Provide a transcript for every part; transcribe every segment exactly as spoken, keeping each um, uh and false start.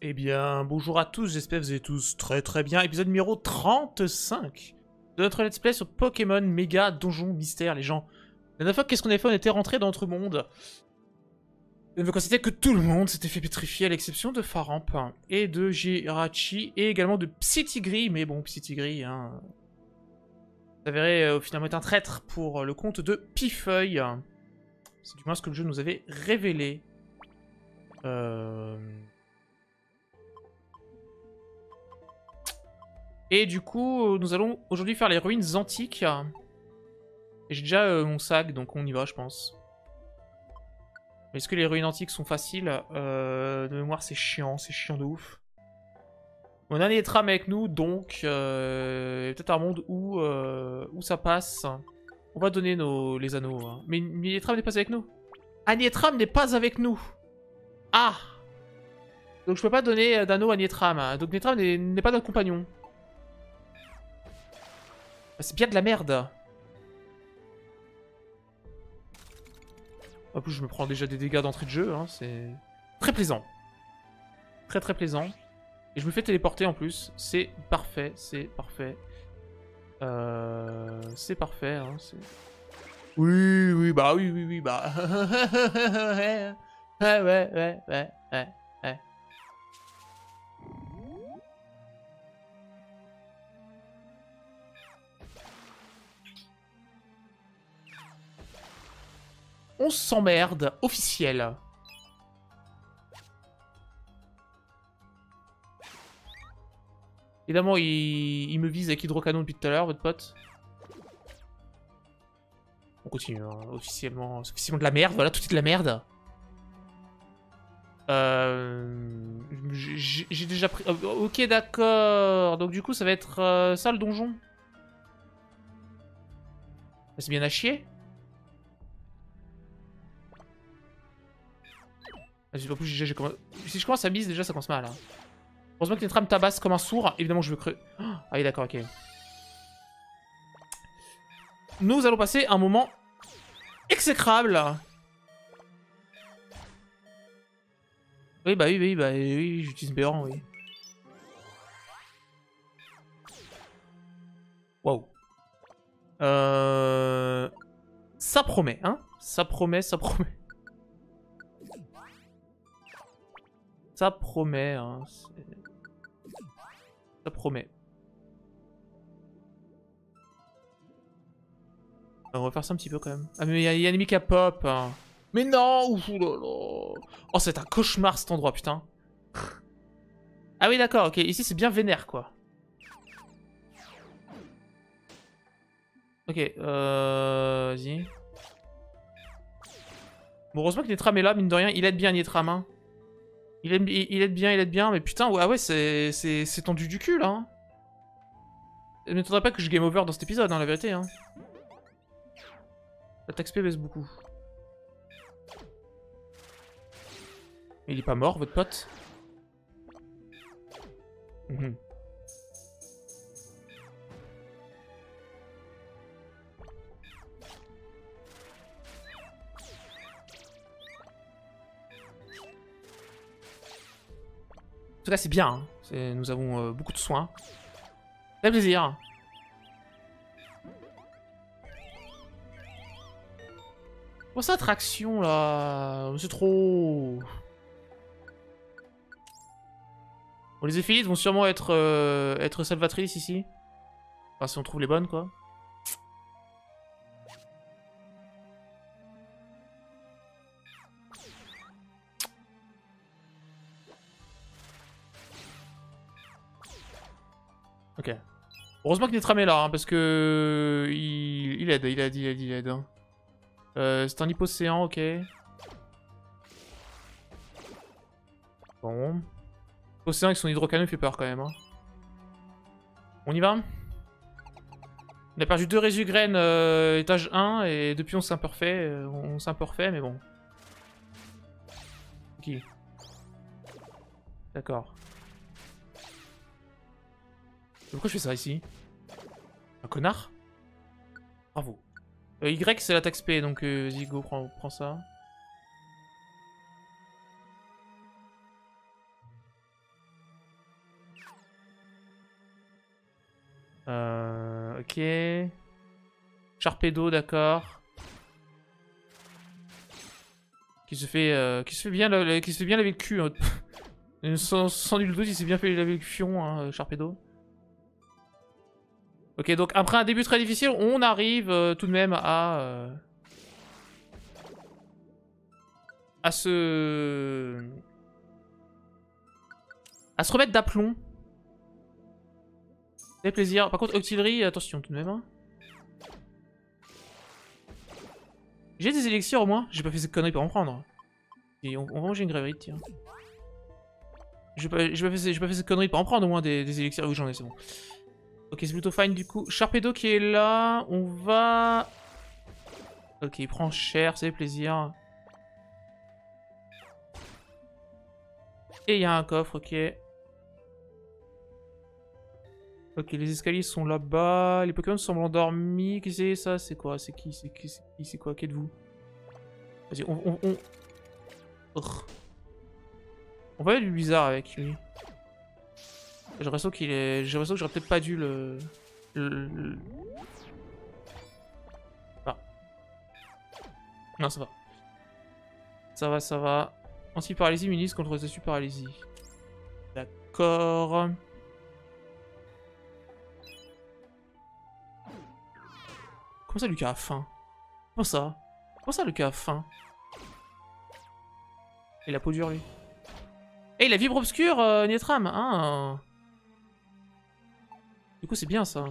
Eh bien, bonjour à tous, j'espère que vous allez tous très très bien. Épisode numéro trente-cinq de notre let's play sur Pokémon Méga Donjon Mystère, les gens. La dernière fois, qu'est-ce qu'on avait fait? On était rentré dans notre monde. On avait constaté que tout le monde s'était fait pétrifier, à l'exception de Faramp et de Jirachi, et également de Psytigris. Mais bon, Psytigris, hein... ça s'avérait euh, finalement être un traître pour euh, le compte de Pifeuille. C'est du moins ce que le jeu nous avait révélé. Euh... Et du coup, nous allons aujourd'hui faire les ruines antiques. Et j'ai déjà euh, mon sac, donc on y va, je pense. Est-ce que les ruines antiques sont faciles? euh, De mémoire, c'est chiant, c'est chiant de ouf. On a un Nietram avec nous, donc euh, peut-être un monde où, euh, où ça passe. On va donner nos, les anneaux. Hein. Mais Nietram n'est pas avec nous. Ah, Nietram n'est pas avec nous. Ah! Donc je peux pas donner d'anneau à Nietram. Donc Nietram n'est pas notre compagnon. C'est bien de la merde. En plus, je me prends déjà des dégâts d'entrée de jeu. Hein, c'est très plaisant. Très très plaisant. Et je me fais téléporter en plus. C'est parfait. C'est parfait. Euh... C'est parfait. Hein, oui, oui, bah oui, oui, oui, bah... ouais, ouais, ouais, ouais, ouais, ouais. On s'emmerde, officiel. Évidemment, il... il me vise avec hydrocanon depuis tout à l'heure, votre pote. On continue, hein, officiellement. C'est officiellement de la merde, voilà, tout est de la merde. Euh... J'ai déjà pris... Oh, ok, d'accord. Donc du coup, ça va être euh, ça, le donjon. C'est bien à chier. En plus, j'ai commencé... Si je commence à mise, déjà, ça commence mal. Hein. Heureusement que les trames tabassent comme un sourd. Évidemment, je veux creux. Ah oui, d'accord, ok. Nous allons passer un moment exécrable. Oui, bah oui, oui, bah oui, j'utilise Béran, oui. Waouh. Euh... Ça promet, hein. Ça promet, ça promet. Ça promet, hein. Ça promet. On va faire ça un petit peu quand même. Ah mais il y a, y a ennemi qui a pop. Hein. Mais non, ouh là là. Oh c'est un cauchemar cet endroit putain. Ah oui d'accord, ok. Ici c'est bien vénère quoi. Ok, euh... vas-y. Bon heureusement que Nietram est là, mine de rien. Il aide bien Nietram hein. Il aide, il aide bien, il aide bien. Mais putain, ouais, ah ouais c'est tendu du cul là. Hein. Il ne m'étonnerait pas que je game over dans cet épisode, hein, la vérité. Hein. L'attaque X P baisse beaucoup. Il est pas mort, votre pote? Mmh. En tout cas, c'est bien. Hein. Nous avons euh, beaucoup de soins. Ça fait plaisir. Oh, cette attraction là, c'est trop. Bon, les éphélites vont sûrement être, euh, être salvatrices ici. Enfin, si on trouve les bonnes, quoi. Ok. Heureusement que Nietram est là, hein, parce que... Il... il aide, il aide, il aide, il aide. Hein. Euh, c'est un hypocéan, ok. Bon. L'océan avec son hydrocanon fait peur quand même. Hein. On y va? On a perdu deux résugraines euh, étage un et depuis on s'est un peu refait. Euh, on s'est un peu refait, mais bon. Ok. D'accord. Pourquoi je fais ça ici? Un connard? Bravo. Euh, Y c'est l'attaque X P donc euh, vas-y go prends, prends ça. Euh, ok. Sharpedo, d'accord. Qui se fait, euh, qui se fait bien, la, qui se fait bien laver le cul. Hein. sans, sans nul doute, il s'est bien fait laver le fion, hein, Sharpedo. Ok, donc après un début très difficile, on arrive euh, tout de même à euh, à se à se remettre d'aplomb. Ça fait plaisir. Par contre, Octillery, attention tout de même. Hein. J'ai des élixirs au moins. J'ai pas fait cette connerie pour en prendre. Et on, on va manger une grévite, tiens. J'ai pas, pas, fait, pas fait cette connerie pour en prendre au moins des, des élixirs. Oui, j'en ai, c'est bon. Ok, c'est plutôt fine du coup. Sharpedo qui est là. On va... Ok, il prend cher, ça fait plaisir. Et il y a un coffre, ok. Ok, les escaliers sont là-bas. Les Pokémon semblent endormis. Qu'est-ce que c'est ça? C'est quoi? C'est qui? C'est qui? C'est quoi? Qui êtes-vous? Vas-y, on... On, on... Urgh. On va aller du bizarre avec lui. J'ai l'impression qu'il est... J'ai l'impression que j'aurais peut-être pas dû le... le... le... Ah. Non, ça va. Ça va, ça va. Anti-paralysie immunise contre les paralysie. D'accord. Comment ça, Lucas a faim? Comment ça? Comment ça, Lucas a faim? Il a peau dure, lui. Eh, il a vibre obscur, euh, Nietram. Hein. Du coup, c'est bien, ça.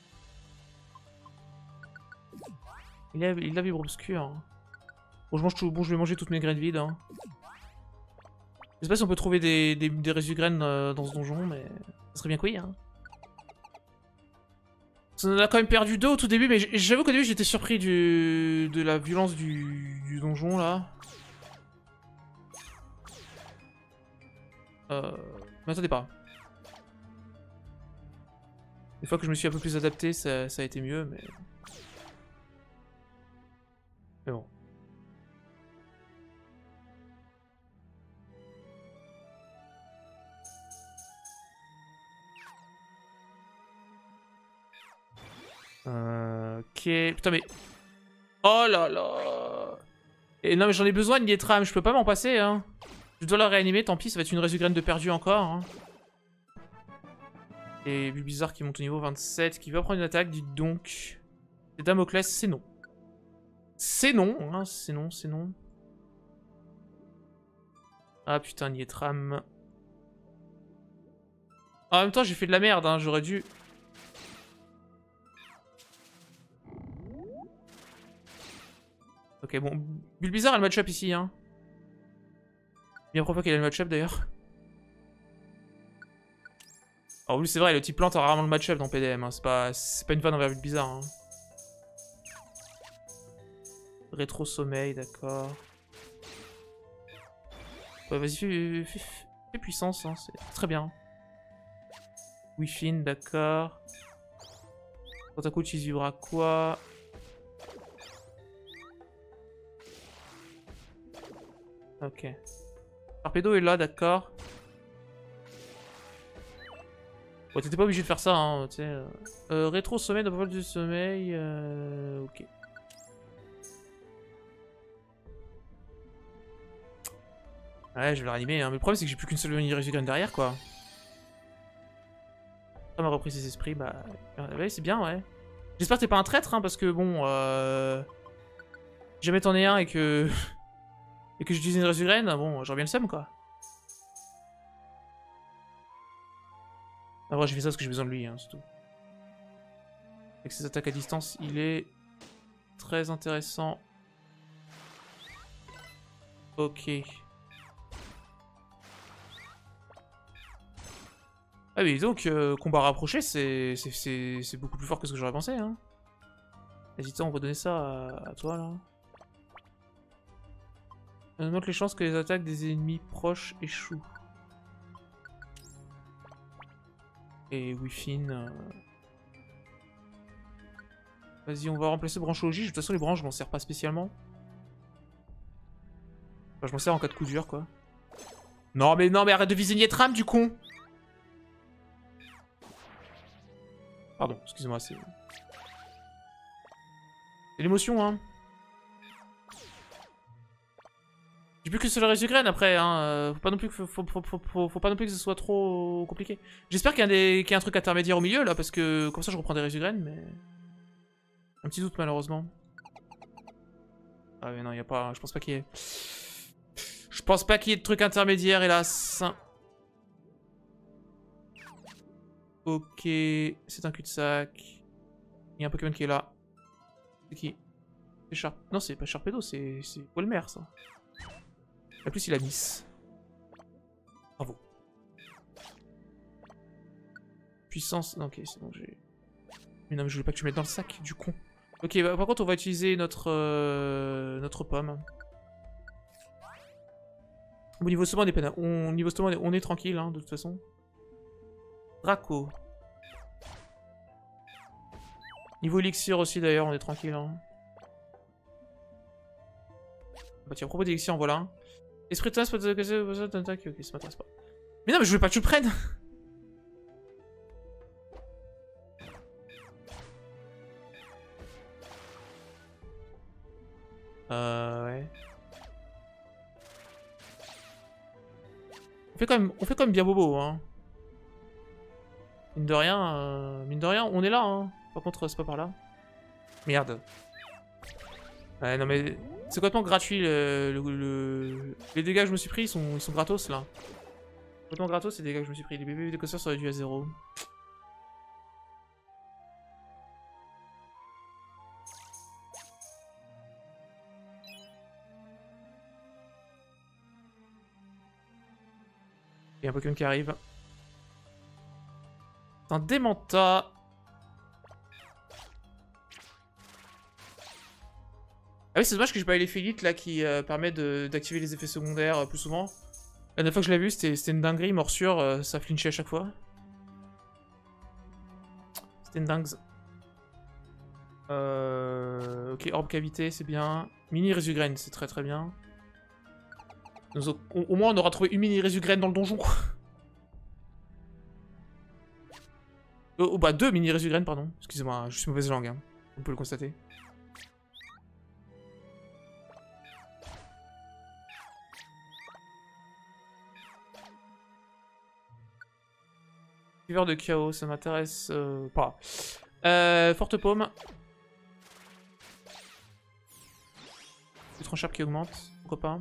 Il a, il a vibre obscur. Bon, je, mange tout, bon, je vais manger toutes mes graines vides. Hein. Je sais pas si on peut trouver des, des, des résidus graines euh, dans ce donjon, mais ça serait bien que oui. Hein. On a quand même perdu deux au tout début, mais j'avoue qu'au début j'étais surpris du, de la violence du, du donjon là. Euh, mais attendez pas. Une fois que je me suis un peu plus adapté, ça, ça a été mieux, mais... Mais bon. Euh, ok... Putain mais... Oh là là. Et non mais j'en ai besoin de Nietram, je peux pas m'en passer hein. Je dois la réanimer, tant pis, ça va être une résugraine de perdu encore. Hein. Et Bulbizarre qui monte au niveau vingt-sept, qui va prendre une attaque, dites donc. Et Damoclès, c'est non. C'est non, hein, c'est non, c'est non. Ah putain, Nietram. En même temps, j'ai fait de la merde, hein, j'aurais dû... Ok, bon, Bulbizarre a le match-up ici, hein. Bien propre qu'il a le match-up d'ailleurs. Alors oui, c'est vrai, le type plante a rarement le match-up dans P D M, hein. c'est pas, pas une vanne envers Bulbizarre. Hein. Rétro-sommeil, d'accord. Ouais, vas-y, fais, fais, fais puissance, hein. C'est très bien. Wi-Fi, d'accord. Quand à coup, tu vibras quoi? Ok. Sharpedo est là, d'accord. Bon, t'étais pas obligé de faire ça, hein, tu sais. Euh, euh, rétro sommeil, dans pas du sommeil. Euh, ok. Ouais, je vais le réanimer, hein. Mais le problème, c'est que j'ai plus qu'une seule résugraine derrière, quoi. Ça m'a repris ses esprits, bah. Ouais, c'est bien, ouais. J'espère que t'es pas un traître, hein, parce que bon. Euh... Si jamais t'en es un et que. Et que j'utilise une résugraine, bon, j'aurais bien le seum, quoi. En vrai, j'ai fait ça parce que j'ai besoin de lui, hein, c'est tout. Avec ses attaques à distance, il est très intéressant. Ok. Ah oui, donc, euh, combat rapproché, c'est beaucoup plus fort que ce que j'aurais pensé, hein. Vas-y, on va donner ça à, à toi, là. On augmente les chances que les attaques des ennemis proches échouent. Et Wi-Fi... Euh... Vas-y, on va remplacer branchologie. De toute façon, les branches, je m'en sers pas spécialement. Enfin, je m'en sers en cas de coup dur, quoi. Non, mais non, mais arrête de viser Nietram, du con! Pardon, excusez-moi, c'est... C'est l'émotion, hein. J'ai plus que sur le Resugraine après, hein. Euh, faut pas non plus que, faut, faut, faut, faut, faut pas non plus que ce soit trop compliqué. J'espère qu'il y, qu y a un truc intermédiaire au milieu là, parce que comme ça je reprends des Resugraines, mais... Un petit doute malheureusement. Ah mais non, il y a pas... Je pense pas qu'il y ait... Je pense pas qu'il y ait de truc intermédiaire, hélas. Ok, c'est un cul-de-sac. Il y a un Pokémon qui est là. C'est qui? C'est Sharp... Non, c'est pas Sharpedo, c'est Walmer ça. En plus, il a Miss. Bravo. Puissance... Ok, c'est bon, j'ai... Mais non, mais je voulais pas que tu mettes dans le sac, du con. Ok, bah, par contre, on va utiliser notre... Euh, notre pomme. Au niveau stomac, on est, peine... on... niveau stomac, on est tranquille, hein, de toute façon. Draco. Niveau élixir aussi, d'ailleurs, on est tranquille. Hein. Bah tiens, à propos d'élixir, en voilà un. Esprit de tasse, pas de... Ok, ça m'intéresse pas. Mais non, mais je veux pas que tu le prennes. Euh... Ouais. On fait quand même, on fait quand même bien bobo, hein. Mine de rien, euh... mine de rien, on est là, hein. Par contre, c'est pas par là. Merde. Ouais, non mais... C'est complètement gratuit, le, le, le... les dégâts que je me suis pris, ils sont, ils sont gratos, là. Complètement gratos, les dégâts que je me suis pris. Les bébés d'écosseurs sont réduits à zéro. Il y a un Pokémon qui arrive. C'est un Démenta. Ah oui, c'est dommage que j'ai pas eu l'effet élite là qui euh, permet d'activer les effets secondaires euh, plus souvent. La dernière fois que je l'ai vu, c'était une dinguerie, morsure, euh, ça flinchait à chaque fois. C'était une dingue. Euh... Ok, orbe cavité, c'est bien. Mini Resugraine, c'est très très bien. Nous, au, au moins, on aura trouvé une mini Resugraine dans le donjon. oh, oh, bah, deux mini Resugraine, pardon. Excusez-moi, je suis mauvaise langue, hein. On peut le constater. Suiveur de chaos, ça m'intéresse euh, pas. Euh, forte paume. Étrange qui augmente, pourquoi pas.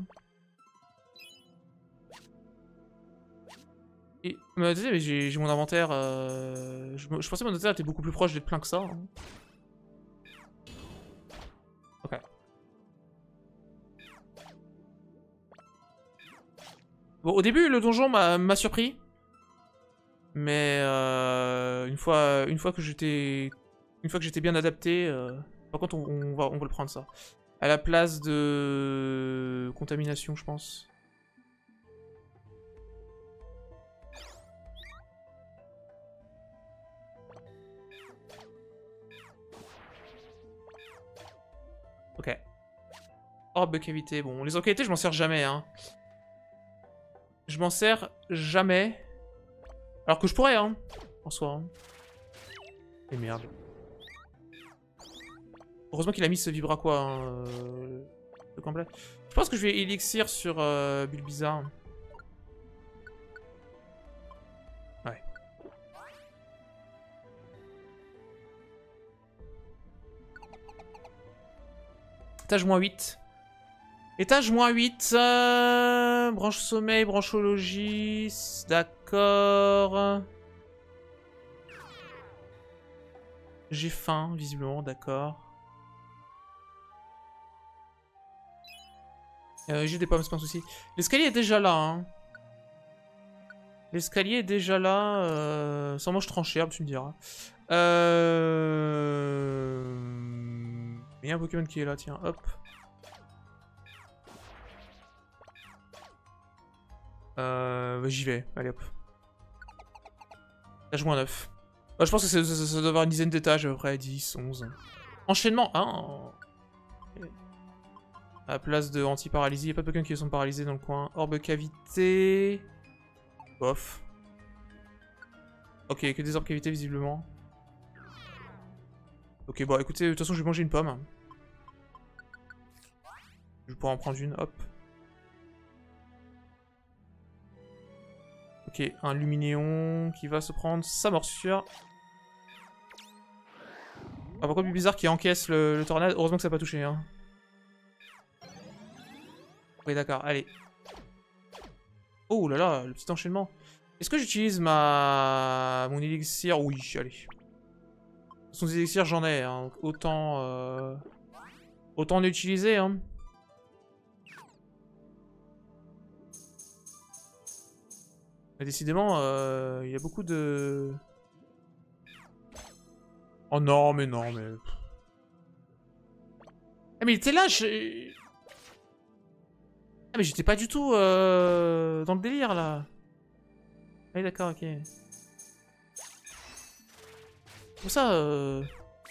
Et, mais tu sais, j'ai mon inventaire. Euh, je, je pensais que mon inventaire était beaucoup plus proche d'être plein que ça. Hein. Ok. Bon, au début, le donjon m'a surpris. Mais euh, une fois, une fois que j'étais, une fois que j'étais bien adapté, euh, par contre, on, on va, on va le prendre ça. À la place de contamination, je pense. Ok. Orbe cavité. Bon, les orbes cavité, je m'en sers jamais. Hein. Je m'en sers jamais. Alors que je pourrais, hein, en soi. Hein. Et merde. Heureusement qu'il a mis ce vibra quoi, hein, euh, le complet. Je pense que je vais élixir sur euh, Bulbizarre. Ouais. Étage moins huit. Étage moins huit. Euh, branche sommeil, branchologie. D'accord. J'ai faim, visiblement, d'accord. Euh, J'ai des pommes, c'est pas un souci. L'escalier est déjà là. Hein. L'escalier est déjà là. Euh... Sans mange tranché, tu me diras. Euh... Il y a un Pokémon qui est là, tiens, hop. Euh, bah, j'y vais, allez hop. Étage moins neuf. Bah, je pense que ça, ça, ça doit avoir une dizaine d'étages à peu près, dix, onze. Enchaînement, hein. À la place de anti-paralysie, il n'y a pas de Pokémon qui sont paralysés dans le coin. Orbe cavité. Bof. Ok, que des orbes cavité visiblement. Ok, bon, écoutez, de toute façon, je vais manger une pomme. Je vais pouvoir en prendre une, hop. Ok, un Luminéon qui va se prendre sa morsure. Ah, pourquoi le bizarre qui encaisse le, le tornade? Heureusement que ça n'a pas touché, hein. Oui, d'accord, allez. Oh là là, le petit enchaînement. Est-ce que j'utilise ma... mon élixir? Oui, allez. Son élixir, j'en ai, hein. Autant... Euh... Autant l'utiliser, hein. Mais décidément, euh, il y a beaucoup de... Oh non, mais non, mais... Ah, mais il était là, je... Ah, mais j'étais pas du tout euh, dans le délire, là. Ah oui, d'accord, ok. Pour ça, euh...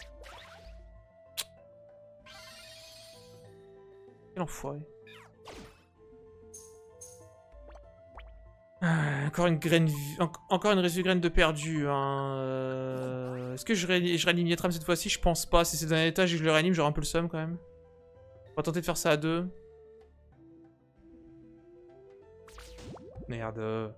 Quel enfoiré. Ah, encore une graine... En encore une résu-graine de perdu, hein. Euh... Est-ce que je, ré... je réanime Yetram cette fois-ci? Je pense pas. Si c'est dans un étage et que je le réanime, j'aurai un peu le seum, quand même. On va tenter de faire ça à deux. Merde.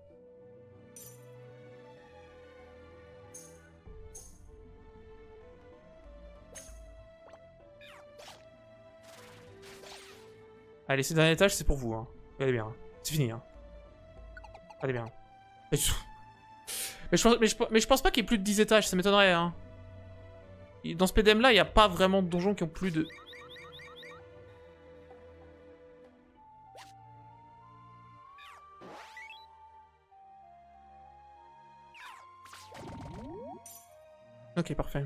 Allez, c'est dans un étage, c'est pour vous, hein. Allez bien. C'est fini, hein. Allez bien. Mais je, mais je, pense, mais je, mais je pense pas qu'il y ait plus de dix étages, ça m'étonnerait, hein. Dans ce P D M là, il n'y a pas vraiment de donjons qui ont plus de... Ok, parfait.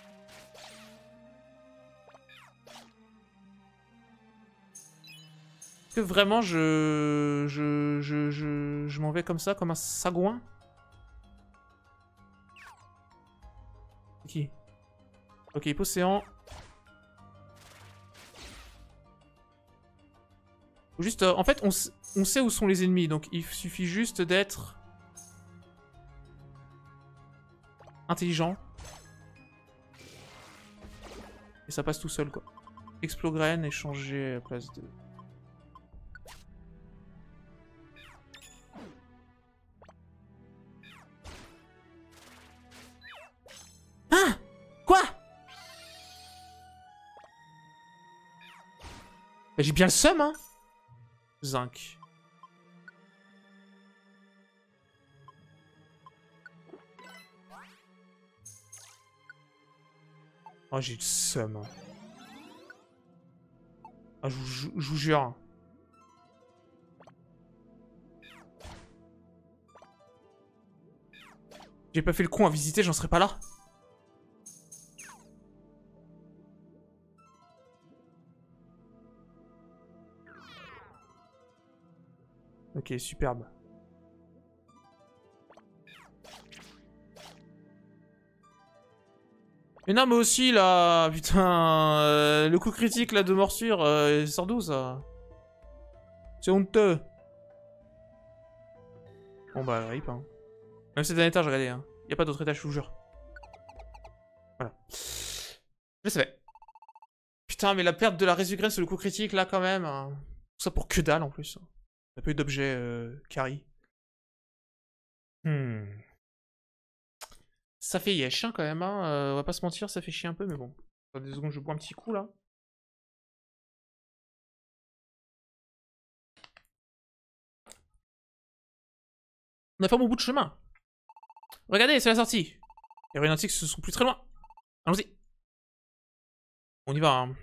Est-ce que vraiment je... Je... Je... Je, je m'en vais comme ça, comme un sagouin? Ok. Ok, Hypocéan. Juste, euh, en fait, on, on sait où sont les ennemis, donc il suffit juste d'être... intelligent. Et ça passe tout seul, quoi. Explograine et changer à place de... Hein? Quoi? Bah, j'ai bien le seum, hein. Zinc. Oh, j'ai le seum. Hein. Ah, je, je, je vous jure. J'ai pas fait le con à visiter, j'en serais pas là. Ok, superbe. Mais non, mais aussi, là, putain, euh, le coup critique, là, de morsure, euh, il sort d'où, ça? C'est honteux. Bon, bah, rip, hein. Même c'est un étage, regardez, hein. Y a pas d'autre étage, je vous jure. Voilà. Je savais. Putain, mais la perte de la résugraine sur le coup critique, là, quand même. Hein. Tout ça pour que dalle, en plus. Y'a pas eu d'objet euh, carry. Hmm. Ça fait yesh, hein, quand même, hein. Euh, on va pas se mentir, ça fait chier un peu, mais bon. Dans deux secondes, je bois un petit coup, là. On a fait un bon bout de chemin. Regardez, c'est la sortie. Les ruines antiques se sont plus très loin. Allons-y. On y va, hein.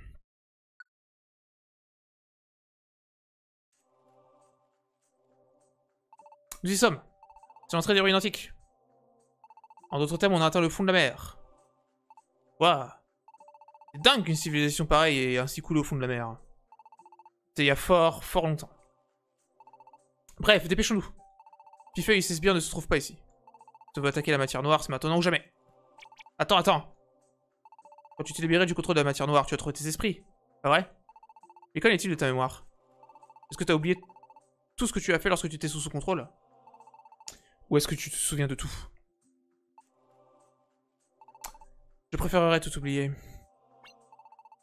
Nous y sommes. C'est l'entrée des ruines antiques. En d'autres termes, on a atteint le fond de la mer. Waouh. C'est dingue qu'une civilisation pareille ait ainsi coulé au fond de la mer. C'était il y a fort, fort longtemps. Bref, dépêchons-nous. Pifeuille et ses sbires ne se trouvent pas ici. Tu veux attaquer la matière noire, c'est maintenant ou jamais. Attends, attends. Quand tu t'es libéré du contrôle de la matière noire, tu as trouvé tes esprits. Pas vrai? Et qu'en est-il de ta mémoire? Est-ce que tu as oublié tout ce que tu as fait lorsque tu étais sous son contrôle? Ou est-ce que tu te souviens de tout? Je préférerais tout oublier.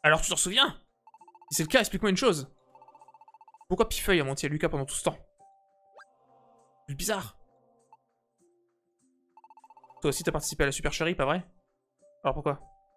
Alors tu t'en souviens? Si c'est le cas, explique-moi une chose. Pourquoi Pifeuille a menti à Lucas pendant tout ce temps? C'est bizarre. Toi aussi t'as participé à la supercherie, pas vrai? Alors pourquoi?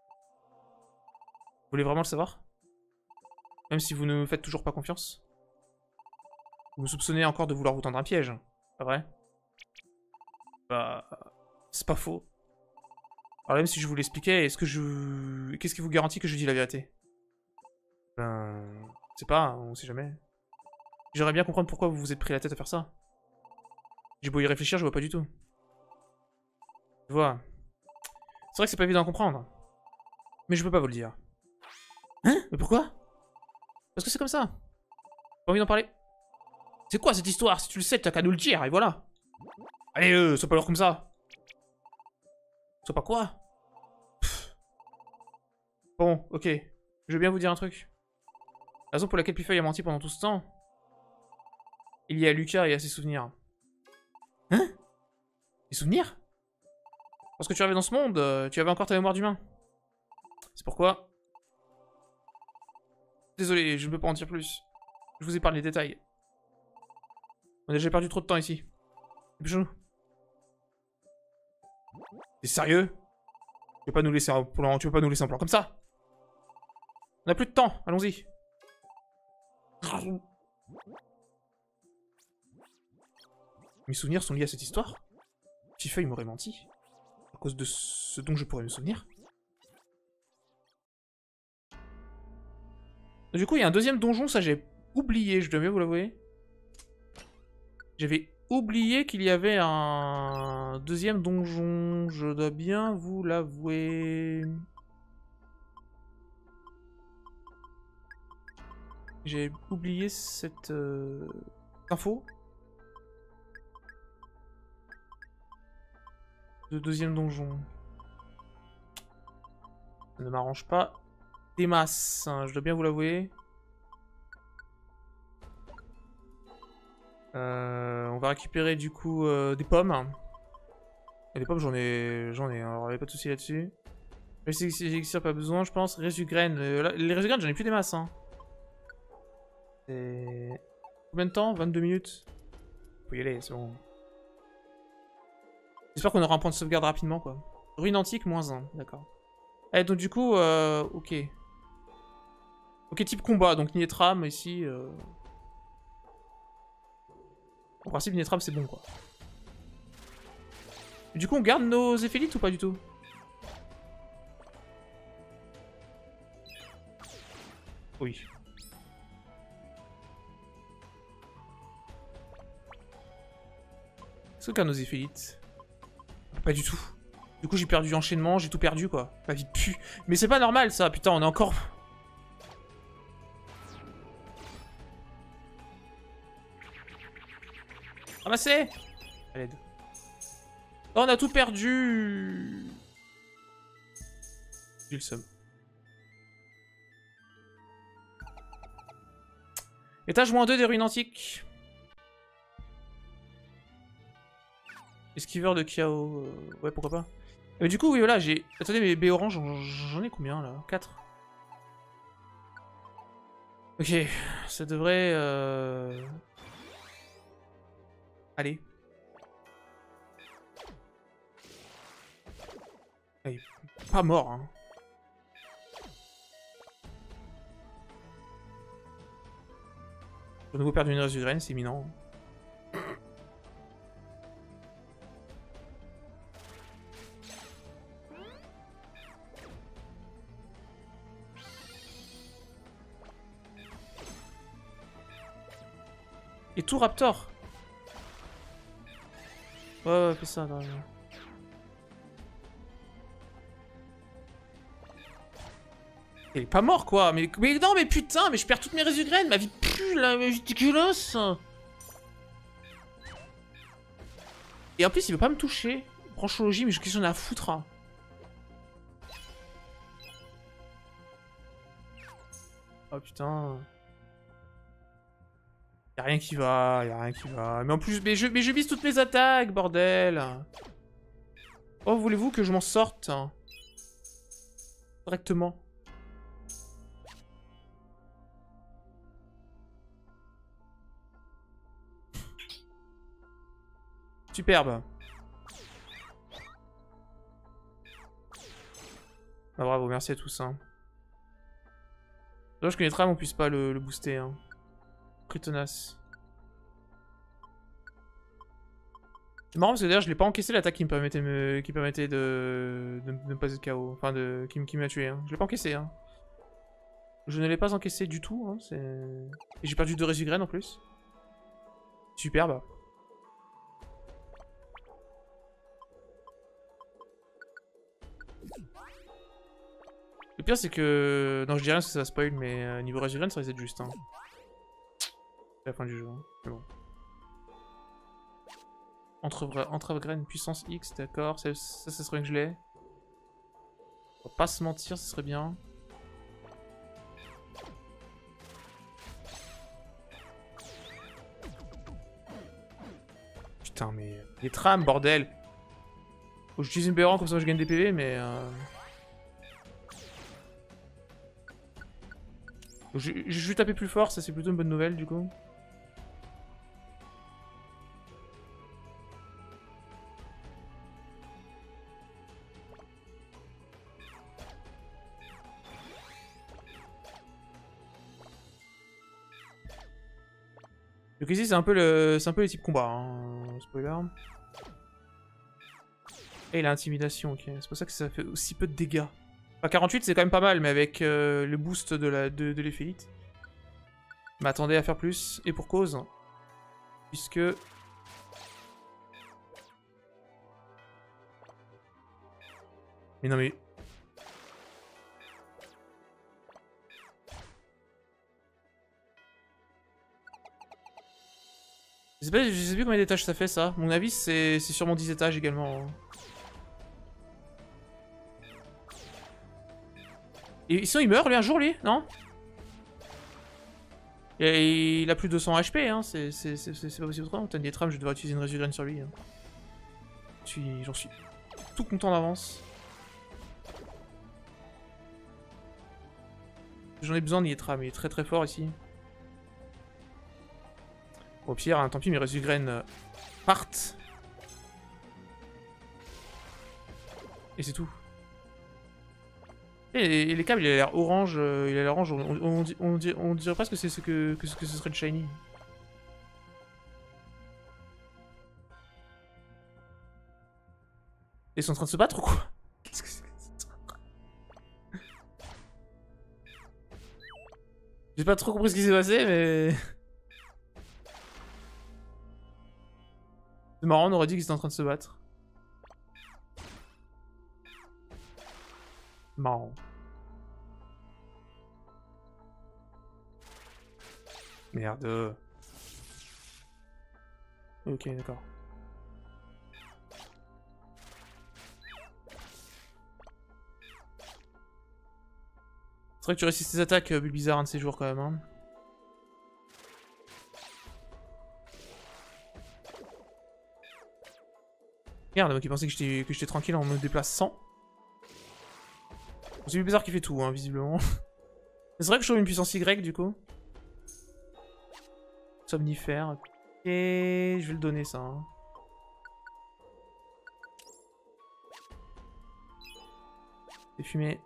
Vous voulez vraiment le savoir? Même si vous ne me faites toujours pas confiance? Vous me soupçonnez encore de vouloir vous tendre un piège, pas vrai? Bah... c'est pas faux. Alors même si je vous l'expliquais, est-ce que je... Qu'est-ce qui vous garantit que je dis la vérité? Ben... Je sais pas, on sait jamais. J'aimerais bien comprendre pourquoi vous vous êtes pris la tête à faire ça. J'ai beau y réfléchir, je vois pas du tout. Je vois. C'est vrai que c'est pas évident à comprendre. Mais je peux pas vous le dire. Hein? Mais pourquoi? Parce que c'est comme ça. Pas envie d'en parler. C'est quoi cette histoire? Si tu le sais, t'as qu'à nous le dire, et voilà. Allez, euh, sois pas l'heure comme ça. Sois pas quoi? Pff. Bon, ok. Je veux bien vous dire un truc. La raison pour laquelle Pifeuille a menti pendant tout ce temps, il y a Lucas et à ses souvenirs. Hein? Des souvenirs? Lorsque tu arrivais dans ce monde, euh, tu avais encore ta mémoire d'humain. C'est pourquoi... Désolé, je ne peux pas en dire plus. Je vous épargne les détails. On a déjà perdu trop de temps ici. Dépêchons-nous. T'es sérieux? Tu veux pas nous laisser en plan... Tu veux pas nous laisser en plan comme ça? On a plus de temps, allons-y. Mes souvenirs sont liés à cette histoire? Pifeuille m'aurait menti. À cause de ce dont je pourrais me souvenir. Du coup, il y a un deuxième donjon, ça j'ai oublié, je dois bien vous l'avouer. J'avais oublié qu'il y avait un deuxième donjon, je dois bien vous l'avouer. J'ai oublié cette euh, info. De deuxième donjon. Ça ne m'arrange pas des masses, hein, je dois bien vous l'avouer. Euh, on va récupérer du coup euh, des pommes. Et des pommes, j'en ai, j'en ai, alors il n'y a pas de souci là-dessus. Elixir, pas besoin, je pense. Résugraines, euh, là, les résugraines, j'en ai plus des masses. Hein. C'est... Combien de temps? vingt-deux minutes. Faut y aller, c'est bon. J'espère qu'on aura un point de sauvegarde rapidement, quoi. Ruine antique, moins un, d'accord. Eh, donc du coup, euh, ok. Ok, type combat, donc Nietram ici. Euh... En principe, Nietram c'est bon, quoi. Du coup, on garde nos éphélites ou pas du tout? Oui. Est-ce qu'on garde nos éphélites? Pas du tout. Du coup, j'ai perdu l'enchaînement, j'ai tout perdu, quoi. Ma vie pue. Mais c'est pas normal, ça. Putain, on est encore... Ramassez! À l'aide. Oh, on a tout perdu! J'ai le seum. Étage moins deux des ruines antiques. Esquiveur de Kiao. Euh... Ouais, pourquoi pas. Mais du coup, oui, voilà, j'ai... Attendez, mais B orange, j'en ai combien, là? quatre. Ok, ça devrait... Euh... Allez. Il est pas mort, hein. J'ai de nouveau perdu une résugraine, c'est imminent. Et tout Raptor. Ouais, ouais, fais ça, non, non. Il est pas mort, quoi. Mais, mais non, mais putain, mais je perds toutes mes résugraines. Ma vie pue, là, mais ridiculous. Et en plus, il veut pas me toucher. Branchologie, mais je qu'est-ce qu'on a à foutre. Hein. Oh putain. Y'a rien qui va, y'a rien qui va. Mais en plus, mais je, mais je vise toutes mes attaques, bordel. Oh, voulez-vous que je m'en sorte hein, correctement? Superbe. Ah, bravo, merci à tous. Hein. Dommage que les trams on puisse pas le, le booster. Hein. Très tenace. C'est marrant parce que d'ailleurs je l'ai pas encaissé l'attaque qui me permettait, me... qui permettait de... de ne pas être K O. Enfin, de... qui, qui m'a tué. Hein. Je l'ai pas encaissé. Hein. Je ne l'ai pas encaissé du tout. Hein. Et j'ai perdu deux résugraines en plus. Superbe. Le pire c'est que... Non je dis rien parce que ça va spoil, mais euh, niveau résugraines ça risque d'être juste. Hein. C'est la fin du jeu. Hein. Mais bon. Entre, entre graines puissance X, d'accord. Ça, ça, ça serait bien que je l'ai. On va pas se mentir, ce serait bien. Putain, mais... Les trams, bordel. Faut que j'utilise une Béran, comme ça je gagne des P V, mais... Euh... Je, je vais taper plus fort, ça c'est plutôt une bonne nouvelle, du coup. Donc ici c'est un peu le c'est un peu les types combat, hein. Spoiler. Et l'intimidation, ok. C'est pour ça que ça fait aussi peu de dégâts. Enfin, quarante-huit c'est quand même pas mal, mais avec euh, le boost de la de, de l'éphéite. Je m'attendais à faire plus, et pour cause. Puisque... Mais non mais... Je sais, pas, je sais plus combien d'étages ça fait ça. Mon avis c'est sûrement dix étages également. Et sinon il meurt lui un jour lui, non? Et il a plus de deux cents H P, hein, c'est pas possible autrement. T'as des trames, je vais devoir utiliser une résugraine sur lui. Hein. J'en suis tout content d'avance. J'en ai besoin d'Yétram, il est très très fort ici. Au pire, hein, tant pis, mes résugraines euh, partent. Et c'est tout. Et les, et les câbles, il a l'air orange, euh, il a l'air orange, on, on, on, on, dirait, on dirait presque que, ce que, que, que ce serait le shiny. Ils sont en train de se battre ou quoi? Qu'est-ce que c'est? J'ai pas trop compris ce qui s'est passé, mais... C'est marrant, on aurait dit qu'ils étaient en train de se battre. Marrant. Merde. Ok, d'accord. C'est vrai que tu réussisses tes attaques, euh, Bulbizarre, un de ces jours quand même. Hein. Merde, moi qui pensais que j'étais tranquille en me déplaçant. C'est Bulbizarre qui fait tout, hein, visiblement. C'est vrai que je trouve une puissance Y du coup. Somnifère. Et je vais le donner ça. Hein. C'est fumé.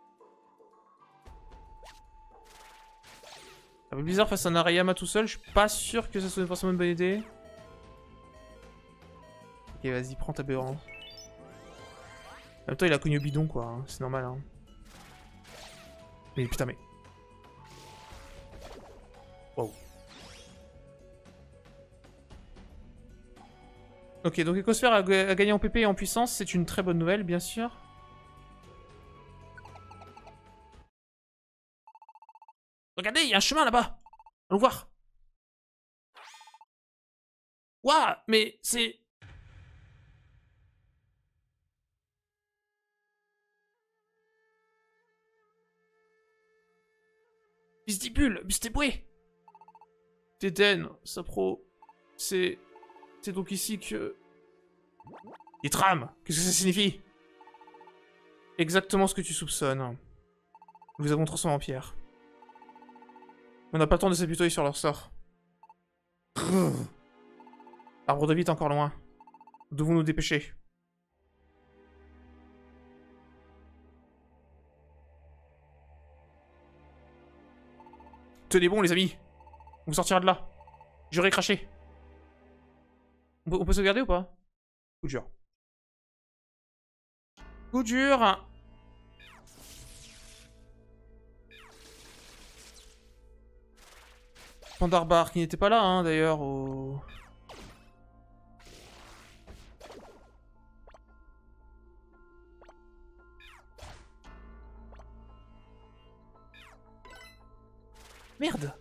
Un peu bizarre face à un Arayama tout seul, je suis pas sûr que ça soit forcément une bonne idée. Ok, vas-y, prends ta Béran. En même temps, il a cogné au bidon, quoi. Hein. C'est normal, hein. Mais putain, mais... Wow. Ok, donc Ecosphère a, a gagné en P P et en puissance, c'est une très bonne nouvelle, bien sûr. Regardez, il y a un chemin là-bas. Allons voir. Waouh, mais c'est... Vistibule, Bustéboué. Téten, Sapro. C'est... C'est donc ici que... Yétram, qu'est-ce que ça signifie? Exactement ce que tu soupçonnes. Nous avons transformé en pierre. On n'a pas le temps de s'apitoyer sur leur sort. Arbre de vie est encore loin. Nous devons nous dépêcher. Tenez bon les amis. On sortira de là. J'aurais craché. On peut, on peut sauvegarder ou pas? Coup dur. Coup dur. Pandarbar qui n'était pas là hein, d'ailleurs au... Merde.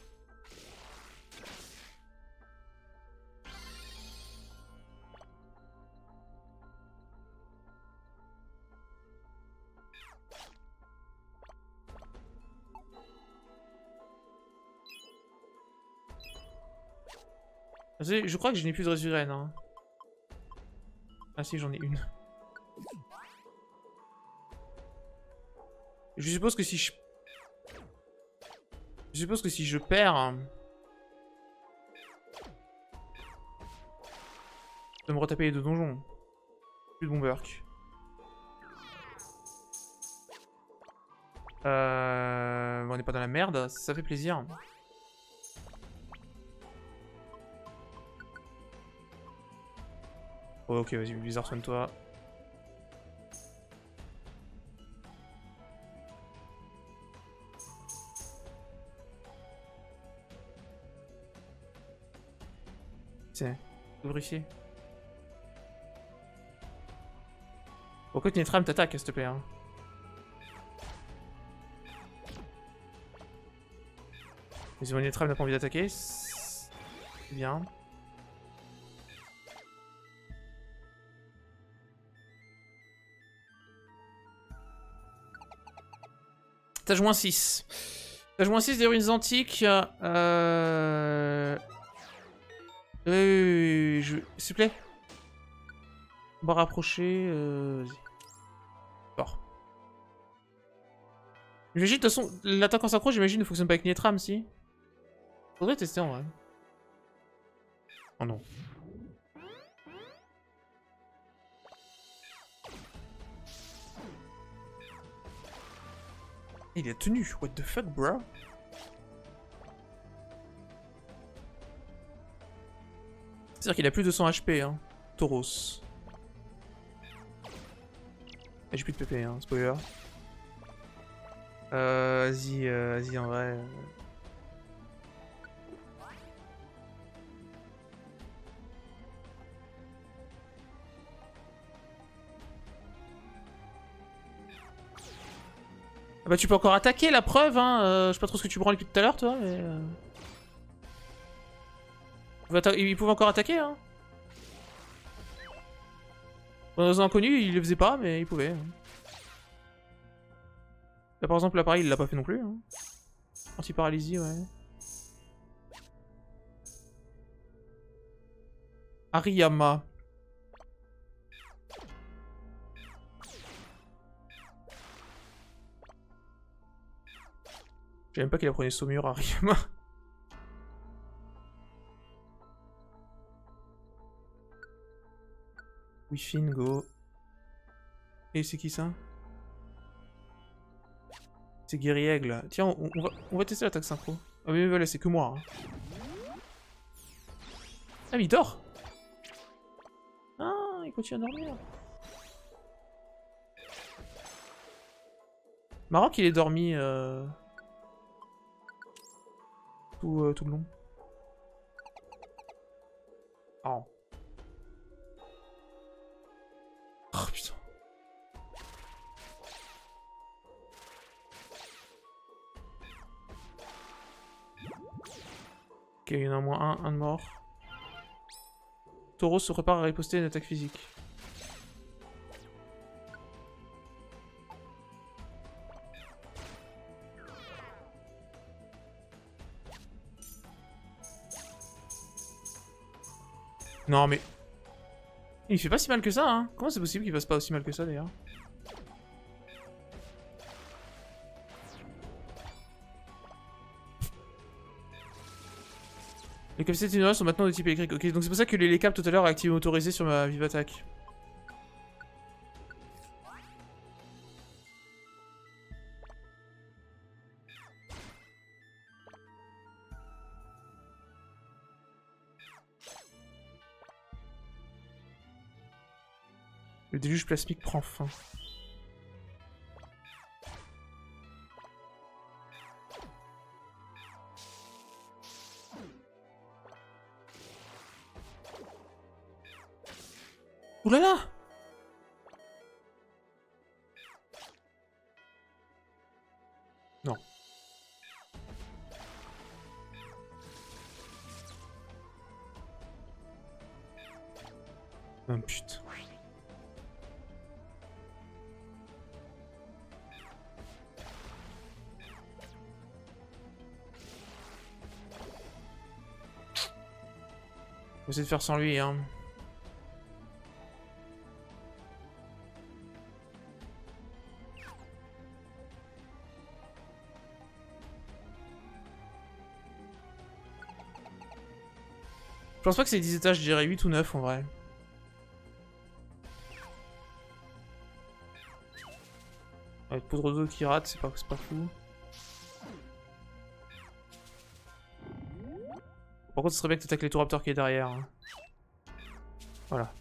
Je crois que je n'ai plus de résurène. Hein. Ah si, j'en ai une. Je suppose que si je... Je suppose que si je perds... Je vais me retaper les deux donjons. Plus de bomberk. Euh... On n'est pas dans la merde, ça fait plaisir. Oh, ok, vas-y, Blizzard, soigne-toi. C'est... Lubrifier. Pourquoi tu Netram t'attaque, s'il te plaît, hein. Mais si mon Netram n'a pas envie d'attaquer, c'est bien. Tâche moins six. Tâche moins six des ruines antiques. Euh... Oui, oui, oui, oui, je... S'il te plaît. On va rapprocher. Euh... Vas-y. Fort. J'imagine, de toute façon, l'attaque en s'accroche, j'imagine, ne fonctionne pas avec Netram, si. Faudrait tester en vrai. Oh non. Il a tenu, what the fuck, bro? C'est-à-dire qu'il a plus de cent H P, hein. Tauros. Ah, j'ai plus de P P, hein, spoiler. Euh, vas-y, euh, vas-y, en vrai. Euh... Ah bah tu peux encore attaquer, la preuve, hein. Euh, je sais pas trop ce que tu branles depuis tout à l'heure, toi, mais... Euh... Il pouvait encore attaquer, hein. Dans les inconnus, il le faisait pas, mais il pouvait. Hein. Là, par exemple, l'appareil, il l'a pas fait non plus. Hein. Anti-paralysie, ouais. Ariyama. Je savais même pas qu'il apprenait Saumur, Ariyama. Wi-Fi, go. Et c'est qui ça? C'est Guerriègle. Tiens, on, on, va, on va tester l'attaque synchro. Ah mais voilà, c'est que moi. Hein. Ah mais il dort. Ah, il continue à dormir. Marrant qu'il ait dormi euh... tout, euh, tout le long. Oh. Oh putain. Ok, il y en a au moins un, un de mort. Tauros se prépare à riposter une attaque physique. Non mais... Il fait pas si mal que ça, hein. Comment c'est possible qu'il fasse pas aussi mal que ça, d'ailleurs? Les capacités de sont maintenant de type électrique. Ok, donc c'est pour ça que les, les câbles tout à l'heure activés autorisés sur ma vive attaque. Le déluge plasmique prend fin. Ouh là là! Non. Oh putain. On va essayer de faire sans lui, hein. Je pense pas que c'est dix étages, je dirais huit ou neuf en vrai. Avec poudre d'eau qui rate, c'est pas, pas fou. Par contre, ce serait bien que tu attaques l'étouraptor qui est derrière. Hein. Voilà.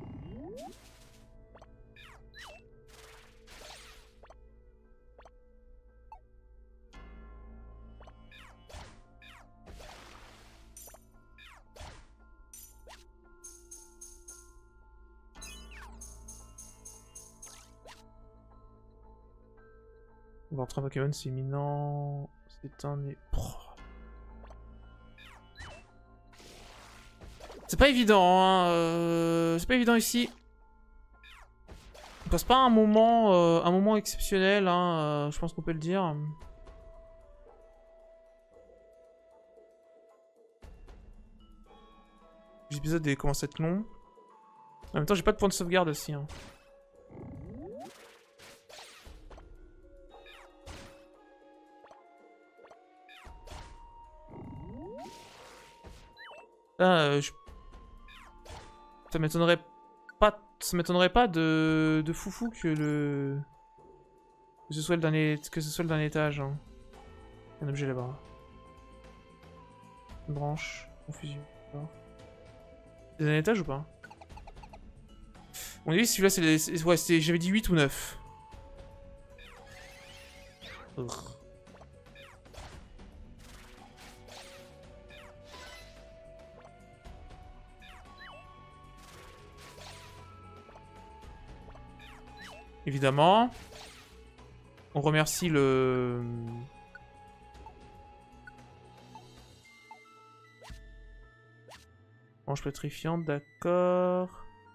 On va rentrer un Pokémon, c'est imminent. C'est un... C'est pas évident, hein. Euh... C'est pas évident ici. On passe pas un moment, euh, un moment exceptionnel, hein. Euh, je pense qu'on peut le dire. L'épisode commence à être long. En même temps, j'ai pas de point de sauvegarde aussi. Hein. Là, euh, je... ça m'étonnerait pas, ça m'étonnerait pas de... de foufou que le que ce soit le dernier, que ce soit le dernier étage. Hein. Il y a un objet là-bas. Une branche, confusion. C'est le dernier étage ou pas? On dit celui-là, c'est les... ouais, c'était, j'avais dit huit ou neuf. Urgh. Évidemment. On remercie le... Branche pétrifiante, d'accord.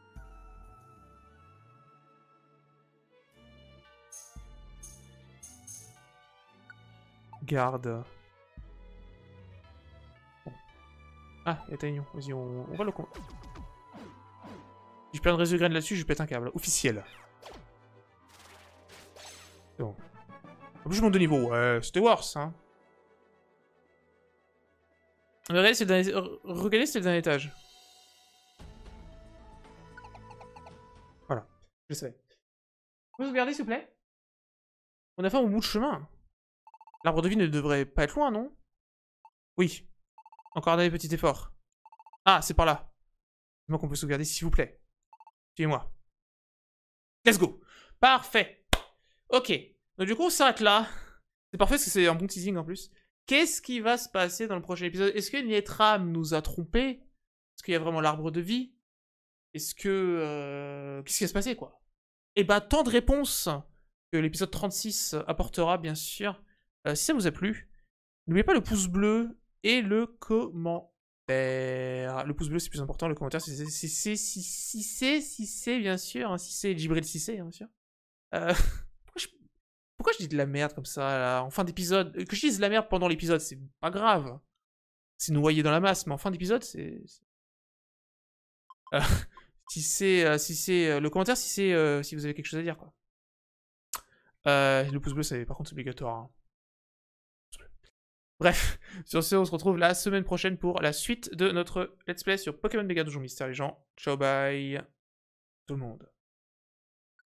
Garde. Bon. Ah, il y a Taignon. Vas-y, on... on va le... Si je perds une réseau de graines là-dessus, je pète un câble. Officiel. Bon. En plus, je monte de niveau. Ouais, c'était worse, hein. Regardez, c'est le dernier... Regardez, c'est le dernier étage. Voilà. Je sais. Vous pouvez regarder, s'il vous plaît? On a fait un bout de chemin. L'arbre de vie ne devrait pas être loin, non? Oui. Encore un dernier petit effort. Ah, c'est par là. Dis-moi qu'on peut sauvegarder, s'il vous plaît. Suivez-moi. Let's go. Parfait. Ok. Donc du coup, on s'arrête là. C'est parfait parce que c'est un bon teasing en plus. Qu'est-ce qui va se passer dans le prochain épisode? Est-ce que Nietram nous a trompés? Est-ce qu'il y a vraiment l'arbre de vie? Est-ce que... Euh... Qu'est-ce qui va se passer, quoi? Et bah, tant de réponses que l'épisode trente-six apportera, bien sûr. Euh, si ça vous a plu, n'oubliez pas le pouce bleu et le commentaire. Le pouce bleu, c'est plus important. Le commentaire, si c'est, si c'est, si, si c'est, si c'est, bien sûr. Hein, si c'est Djibril, si c'est, hein, bien sûr. Euh... Pourquoi, je... Pourquoi je dis de la merde comme ça, là, en fin d'épisode? Que je dise de la merde pendant l'épisode, c'est pas grave. C'est noyé dans la masse, mais en fin d'épisode, c'est... Euh, si c'est... Euh, si c'est euh, le commentaire, si c'est... Euh, si vous avez quelque chose à dire, quoi. Euh, le pouce bleu, c'est par contre obligatoire. Hein. Bref, sur ce, on se retrouve la semaine prochaine pour la suite de notre let's play sur Pokémon Méga Donjon Mystère les gens. Ciao, bye tout le monde.